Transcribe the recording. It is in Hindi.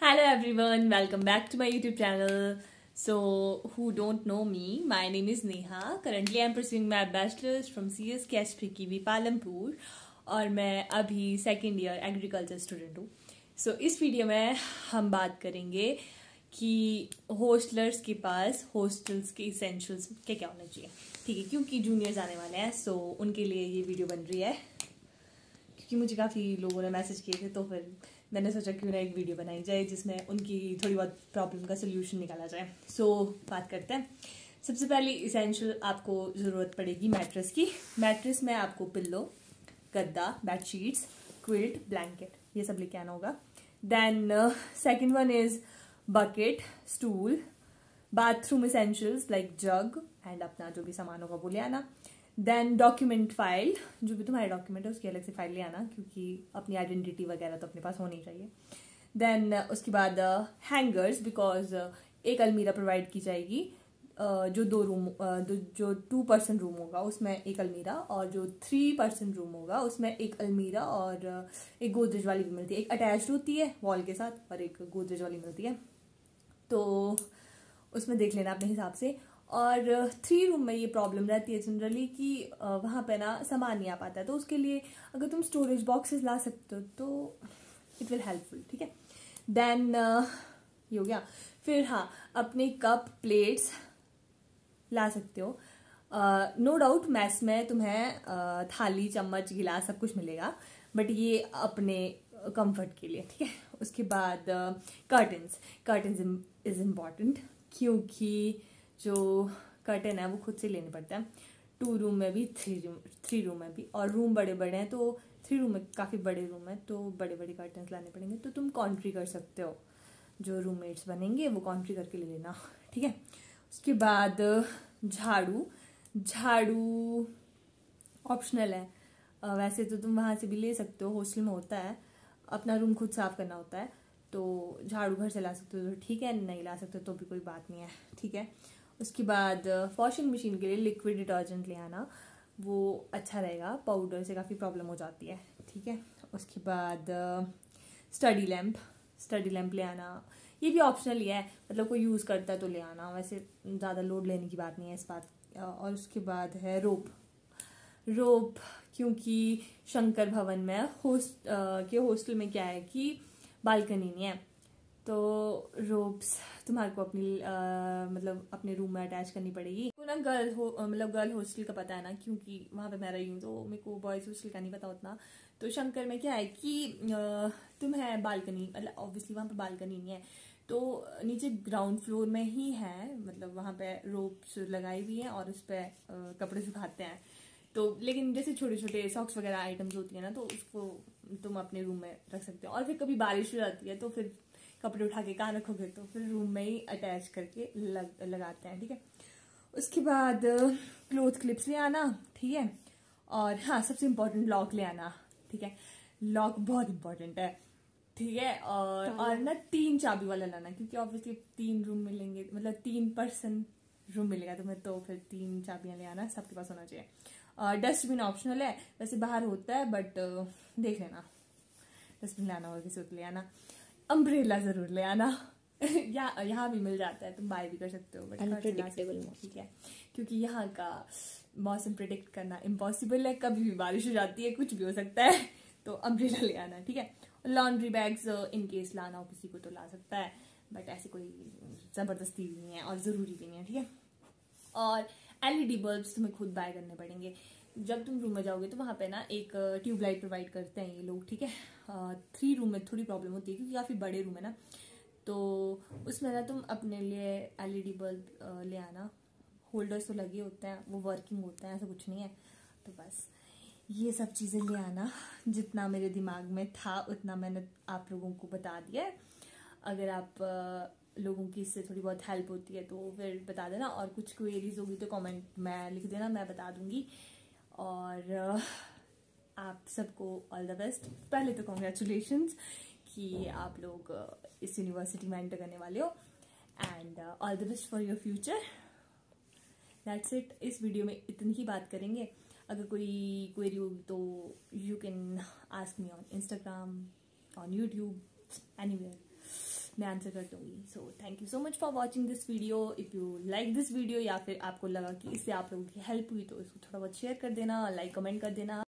Hello everyone, welcome back to my YouTube channel. So, who don't know me, my name is Neha. Currently I'm pursuing my bachelor's from CSKHPKV Palampur और मैं अभी सेकेंड ईयर एग्रीकल्चर स्टूडेंट हूँ. सो इस वीडियो में हम बात करेंगे कि हॉस्टलर्स के पास हॉस्टल्स के इसेंशियल्स क्या क्या होना चाहिए. ठीक है, क्योंकि जूनियर्स आने वाले हैं सो उनके लिए ये वीडियो बन रही है. क्योंकि मुझे काफ़ी लोगों ने मैसेज किए थे तो फिर मैंने सोचा क्यों ना एक वीडियो बनाई जाए जिसमें उनकी थोड़ी बहुत प्रॉब्लम का सोल्यूशन निकाला जाए. सो बात करते हैं. सबसे पहले इसेंशियल आपको ज़रूरत पड़ेगी मैट्रेस की. मैट्रेस में आपको पिल्लो, गद्दा, बेडशीट्स, क्विल्ट, ब्लैंकेट ये सब लेके आना होगा. Then second one is bucket, stool, bathroom essentials like jug and अपना जो भी सामान होगा वो ले आना. देन डॉक्यूमेंट फाइल, जो भी तुम्हारे डॉक्यूमेंट है उसकी अलग से फाइल ले आना क्योंकि अपनी आइडेंटिटी वगैरह तो अपने पास होनी चाहिए. देन उसके बाद हैंगर्स, बिकॉज एक अलमीरा प्रोवाइड की जाएगी. जो जो 2 पर्सन रूम होगा उसमें एक अलमीरा और जो 3 पर्सन रूम होगा उसमें एक अलमीरा और एक गोदरेज वाली भी मिलती है. एक अटैच्ड होती है वॉल के साथ और एक गोदरेज वाली मिलती है. तो उसमें देख लेना अपने हिसाब से. और 3 रूम में ये प्रॉब्लम रहती है जनरली कि वहाँ पे ना सामान नहीं आ पाता है. तो उसके लिए अगर तुम स्टोरेज बॉक्सेस ला सकते हो तो इट विल हेल्पफुल. ठीक है. देन ये हो गया. फिर हाँ, अपने कप प्लेट्स ला सकते हो. नो डाउट मैस में तुम्हें थाली, चम्मच, गिलास सब कुछ मिलेगा बट ये अपने कंफर्ट के लिए. ठीक है. उसके बाद कर्टन्स इज इम्पॉर्टेंट क्योंकि जो कर्टन है वो खुद से लेने पड़ता है. 2 रूम में भी, 3 रूम में भी. और रूम बड़े बड़े हैं तो 3 रूम में काफ़ी बड़े रूम है तो बड़े बड़े कर्टन्स लाने पड़ेंगे. तो तुम कॉन्ट्री कर सकते हो. जो रूममेट्स बनेंगे वो कॉन्ट्री करके ले लेना. ठीक है. उसके बाद झाड़ू ऑप्शनल है. वैसे तो तुम वहाँ से भी ले सकते हो, हॉस्टल में होता है. अपना रूम खुद साफ करना होता है तो झाड़ू घर से ला सकते हो तो ठीक है, नहीं ला सकते तो भी कोई बात नहीं है. ठीक है. उसके बाद वॉशिंग मशीन के लिए लिक्विड डिटर्जेंट ले आना, वो अच्छा रहेगा. पाउडर से काफ़ी प्रॉब्लम हो जाती है. ठीक है. उसके बाद स्टडी लैम्प ले आना. ये भी ऑप्शनल ही है, मतलब कोई यूज़ करता है तो ले आना. वैसे ज़्यादा लोड लेने की बात नहीं है इस बात. और उसके बाद है रोप क्योंकि शंकर भवन में हॉस्टल में क्या है कि बालकनी नहीं है तो रोप्स तुम्हारे को अपनी मतलब अपने रूम में अटैच करनी पड़ेगी. तो ना गर्ल हॉस्टल का पता है ना, क्योंकि वहाँ पे मैं रही हूँ तो मेरे को बॉयज़ हॉस्टल का नहीं पता उतना. तो शंकर में क्या है कि तुम्हें बालकनी, मतलब ऑब्वियसली वहाँ पे बालकनी नहीं है तो नीचे ग्राउंड फ्लोर में ही है. मतलब वहाँ पे रोप्स लगाई हुई हैं और उस पर कपड़े सुखाते हैं. तो लेकिन जैसे छोटे छोटे सॉक्स वगैरह आइटम्स होती है ना तो उसको तुम अपने रूम में रख सकते हो. और फिर कभी बारिश हो जाती है तो फिर कपड़े उठा के कहाँ रखोगे, तो फिर रूम में ही अटैच करके लगाते हैं. ठीक है. उसके बाद क्लोथ क्लिप्स ले आना. ठीक है. और हाँ, सबसे इम्पोर्टेंट लॉक ले आना. ठीक है. लॉक बहुत इम्पोर्टेंट है. ठीक है. और ना 3 चाबी वाला लाना क्योंकि ऑब्वियसली 3 रूम मिलेंगे, मतलब 3 पर्सन रूम मिलेगा तुम्हें तो फिर 3 चाबियां ले आना. सबके पास होना चाहिए. डस्टबिन ऑप्शनल है, वैसे बाहर होता है बट देख लेना. डस्टबिन लाना होगा किसी को ले आना. अम्ब्रेला जरूर ले आना. यहाँ भी मिल जाता है, तुम बाय भी कर सकते हो बट अनप्रेडिक्टेबल. ठीक है. क्योंकि यहाँ का मौसम प्रिडिक्ट करना इम्पॉसिबल है, कभी भी बारिश हो जाती है, कुछ भी हो सकता है. तो अम्ब्रेला ले आना. ठीक है. लॉन्ड्री बैग्स इन केस लाना हो किसी को तो ला सकता है बट ऐसे कोई ज़बरदस्ती भी नहीं है और ज़रूरी भी नहीं है. ठीक है. और LED बल्ब्स तुम्हें खुद बाय करने पड़ेंगे. जब तुम रूम में जाओगे तो वहाँ पे ना एक ट्यूबलाइट प्रोवाइड करते हैं ये लोग. ठीक है. 3 रूम में थोड़ी प्रॉब्लम होती है क्योंकि काफ़ी बड़े रूम है ना, तो उसमें ना तुम अपने लिए LED बल्ब ले आना. होल्डर्स तो लगे होते हैं, वो वर्किंग होते हैं, ऐसा कुछ नहीं है. तो बस ये सब चीज़ें ले आना. जितना मेरे दिमाग में था उतना मैंने आप लोगों को बता दिया है. अगर आप लोगों की इससे थोड़ी बहुत हेल्प होती है तो फिर बता देना. और कुछ क्वेरीज होगी तो कमेंट में लिख देना, मैं बता दूंगी. और आप सबको ऑल द बेस्ट. पहले तो कॉन्ग्रेचुलेशंस कि आप लोग इस यूनिवर्सिटी में एंटर करने वाले हो and all the best for your future. That's it. इस वीडियो में इतनी ही बात करेंगे. अगर कोई क्वेरी होगी तो you can ask me on Instagram, on YouTube, anywhere. मैं आंसर कर दूंगी. So thank you so much for watching this video. If you like this video या फिर आपको लगा कि इससे आप लोगों की हेल्प हुई तो इसको थोड़ा बहुत शेयर कर देना, लाइक कमेंट कर देना.